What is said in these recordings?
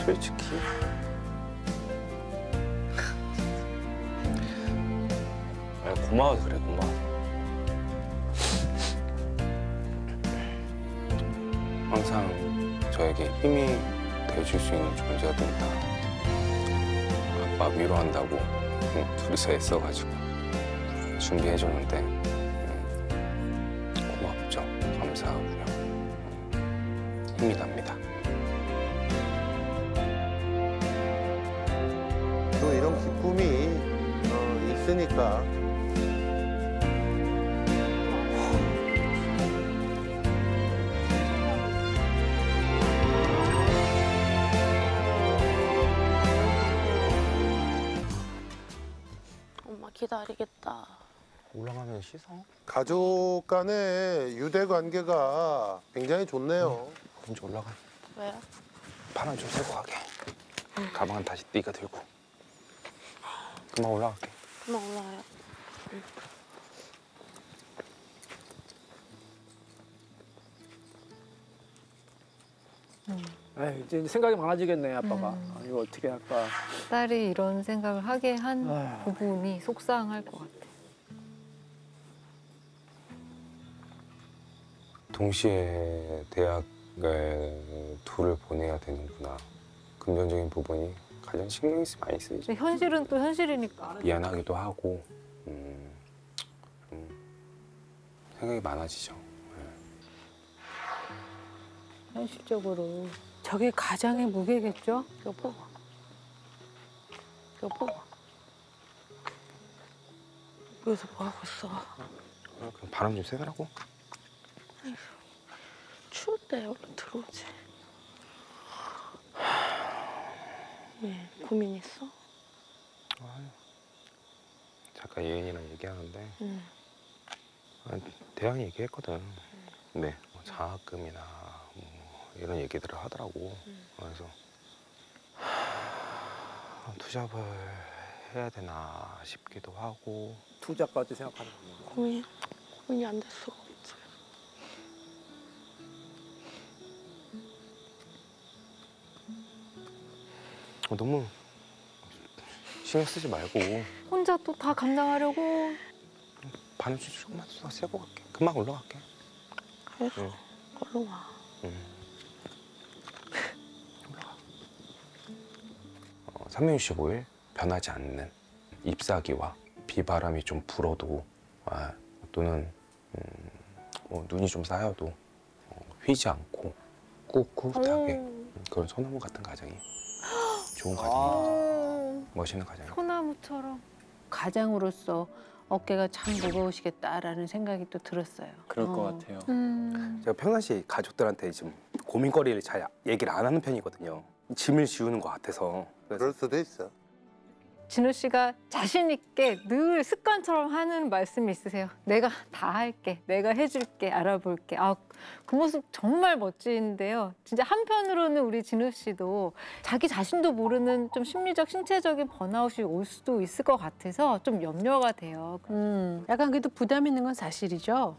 솔직히 고마워서 그래, 고마워. 항상 저에게 힘이 돼줄 수 있는 존재가 된다. 아빠 위로한다고 둘이서 애써가지고 준비해줬는데 고맙죠. 감사하고요. 힘이 납니다. 또 이런 기쁨이 있으니까. 엄마 기다리겠다. 올라가면 씻어? 가족 간의 유대 관계가 굉장히 좋네요. 먼저 올라가. 왜? 바람 좀 쐬고 가게. 가방은 다시 네가 들고. 금방 올라갈게. 금방 올라와요. 에이, 이제 생각이 많아지겠네, 아빠가. 아, 이거 어떻게 할까. 딸이 이런 생각을 하게 한 부분이 속상할 것 같아. 동시에 대학을 둘을 보내야 되는구나. 금전적인 부분이 가장 신경이 많이 쓰이죠. 근데 현실은 또 현실이니까. 미안하기도 하고 좀 생각이 많아지죠. 현실적으로. 저게 가장의 무게겠죠? 여보. 여보. 여기서 뭐 하고 있어? 그냥 바람 좀 쐬더라고. 추울 때 얼른 들어오지. 왜? 고민 있어? 잠깐 예은이랑 얘기하는데 응. 대학 얘기했거든. 네, 뭐 장학금이나 뭐 이런 얘기들을 하더라고. 그래서 투잡을 해야 되나 싶기도 하고. 투자까지 생각하는 거구나. 고민이 안 될 수가 없지. 너무 신경 쓰지 말고 혼자 또 다 감당하려고. 바람 좀 조금만 더 쐬고 갈게. 금방 올라갈게. 알겠어. 응. 얼른 와. 올라가. 365일 변하지 않는 잎사귀와 비바람이 좀 불어도 또는 눈이 좀 쌓여도 휘지 않고 꿋꿋하게 그런 소나무 같은 가정이 좋은 가정이죠. 멋있는 가정이죠. 소나무처럼. 가장으로서 어깨가 참 무거우시겠다라는 생각이 또 들었어요. 그럴 것 같아요. 제가 평상시 가족들한테 지금 고민거리를 잘 얘기를 안 하는 편이거든요. 짐을 지우는 것 같아서. 그럴 수도 있어. 진우 씨가 자신 있게 늘 습관처럼 하는 말씀이 있으세요. 내가 다 할게, 내가 해줄게, 알아볼게. 그 모습 정말 멋진데요. 진짜 한편으로는 우리 진우 씨도 자기 자신도 모르는 좀 심리적, 신체적인 번아웃이 올 수도 있을 것 같아서 좀 염려가 돼요. 약간 그래도 부담 있는 건 사실이죠.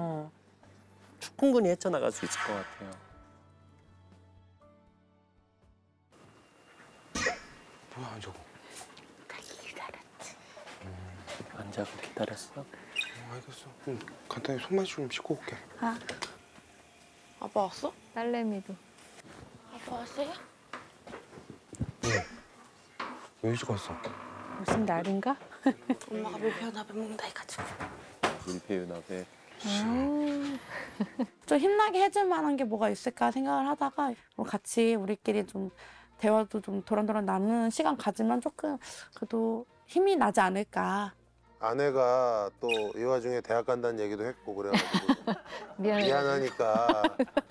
충분히 헤쳐나갈 수 있을 것 같아요. 뭐야 저거. 안 자고 기다렸어? 알겠어. 간단히 손마디 좀 씻고 올게. 아빠 왔어? 딸내미도. 아빠 왔어요? 왜 일찍 왔어? 무슨 날인가? 엄마가 밀폐연합을 먹는다 해가지고. 밀폐연합에. 좀 힘나게 해줄 만한 게 뭐가 있을까 생각을 하다가 같이 우리끼리 좀 대화도 좀 도란도란 나누는 시간 가지면 조금 그래도 힘이 나지 않을까. 아내가 또 이 와중에 대학 간다는 얘기도 했고 그래가지고 미안하니까.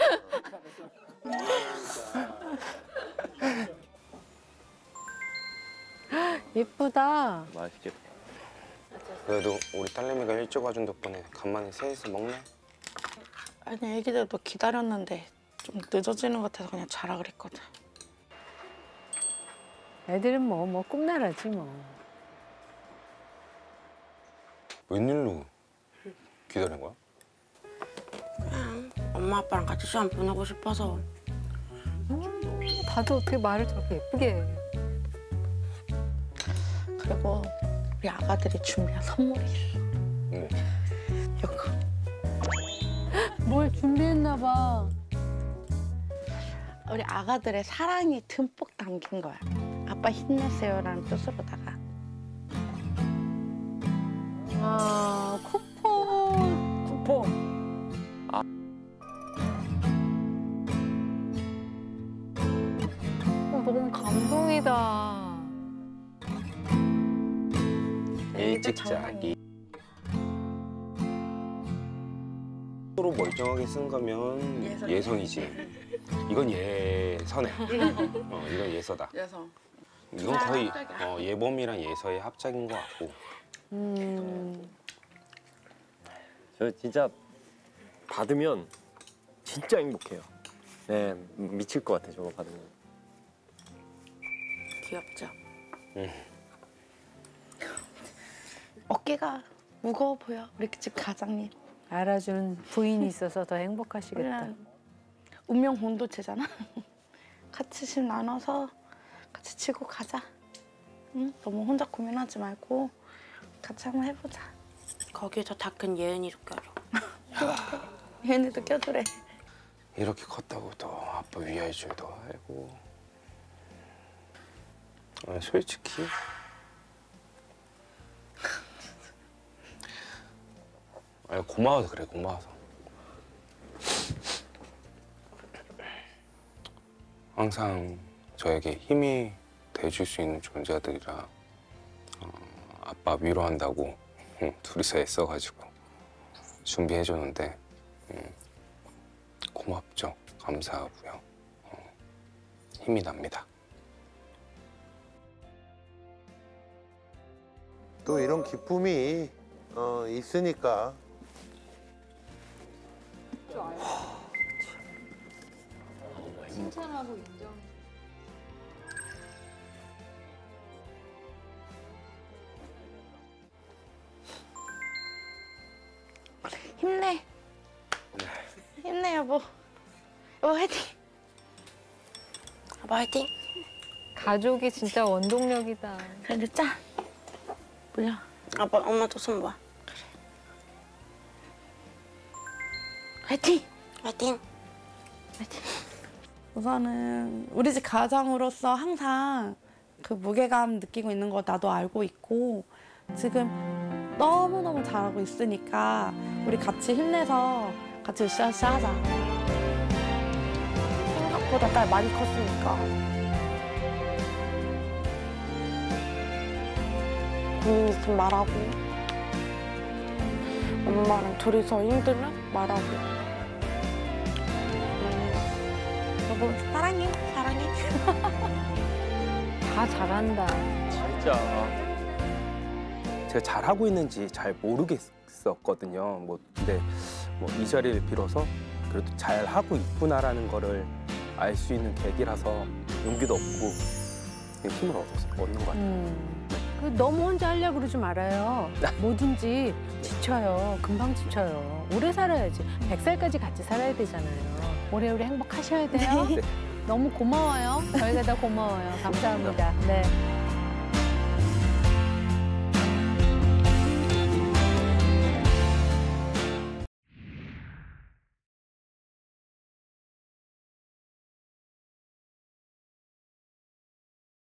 예쁘다. 맛있겠다. 그래도 우리 딸내미가 일찍 와준 덕분에 간만에 셋이서 먹네. 아니 애기들도 기다렸는데 좀 늦어지는 것 같아서 그냥 자라 그랬거든. 애들은 뭐 꿈나라지 뭐. 웬일로 기다린 거야? 그냥 엄마 아빠랑 같이 시간 보내고 싶어서. 봐도 어떻게 말을 저렇게 예쁘게 해. 그리고 우리 아가들이 준비한 선물이 있어. 응. 이거. 뭘 준비했나 봐. 우리 아가들의 사랑이 듬뿍 담긴 거야. 아빠 힘내세요라는 뜻으로다가. 아, 쿠폰. 쿠폰. 너무 감동이다. 일찍자기. 서로 멀쩡하게 쓴 거면 예성이지. 이건 예서네. 이건 예서다. 그래서 이건 거의 예범이랑 예서의 합작인 것 같고. 저 진짜 받으면 진짜 행복해요. 네, 미칠 것 같아 저거 받으면. 귀엽죠? 어깨가 무거워 보여. 우리 집 가장님. 알아주는 부인이 있어서 더 행복하시겠다. 우리는 운명 공동체잖아. 같이 집 나눠서 같이 치고 가자. 응? 너무 혼자 고민하지 말고 같이 한번 해보자. 거기에 더 다 큰 예은이도 껴줘. 얘네도 껴주래. 이렇게 컸다고도 아빠 위할 줄도 알고. 솔직히 고마워서 그래. 고마워서. 항상 저에게 힘이 돼줄 수 있는 존재들이라 아빠 위로한다고 둘이서 애써가지고 준비해줬는데 고맙죠. 감사하고요. 힘이 납니다. 또 이런 기쁨이 있으니까. 칭찬하고 인정. 힘내. 힘내 여보. 여보 화이팅. 아빠 화이팅. 가족이 진짜 원동력이다. 그래 짠. 뭐야? 아빠 엄마도 손 봐. 화이팅. 화이팅. 화이팅. 우선은 우리 집 가장으로서 항상 그 무게감 느끼고 있는 거 나도 알고 있고 지금 너무너무 잘하고 있으니까 우리 같이 힘내서 같이 으쌰으쌰 하자. 생각보다 딸 많이 컸으니까. 고민 있으면 말하고 엄마랑 둘이서 힘들면 말하고. 여보 사랑해. 사랑해. 다 잘한다. 진짜. 제가 잘하고 있는지 잘 모르겠었거든요. 근데 이 자리를 빌어서 그래도 잘하고 있구나라는 거를 알 수 있는 계기라서 용기도 얻고 힘을 얻는 것 같아요. 너무 혼자 하려고 그러지 말아요. 뭐든지 지쳐요. 금방 지쳐요. 오래 살아야지. 100살까지 같이 살아야 되잖아요. 오래오래 행복하셔야 돼요. 네. 너무 고마워요. 저희가 다 고마워요. 감사합니다. 네.